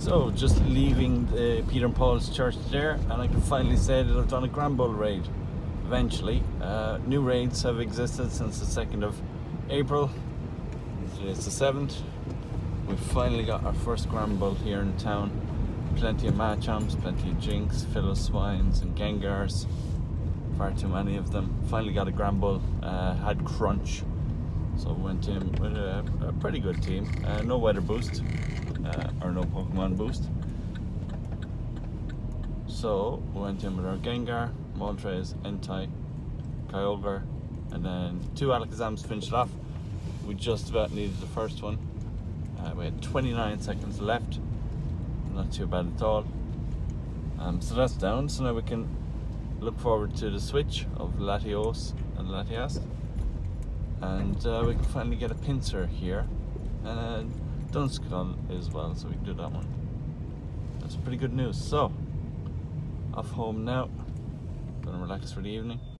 So just leaving the Peter and Paul's church there, and I can finally say that I've done a Granbull raid eventually. New raids have existed since the 2nd of April. Today it's the 7th. We've finally got our first Granbull here in town. Plenty of Machams, plenty of Jinx, Fiddle Swines and Gengars. Far too many of them. Finally got a Granbull. Had Crunch, so went in with a pretty good team. No weather boost. Or no Pokemon boost. So we went in with our Gengar, Moltres, Entei, Kyogre, and then 2 Alakazams to finish it off. We just about needed the first one. We had 29 seconds left. Not too bad at all. So that's down. So now we can look forward to the switch of Latios and Latias. And we can finally get a Pinsir here. And Dunskull as well, so we can do that one. That's pretty good news. So, off home now. Gonna relax for the evening.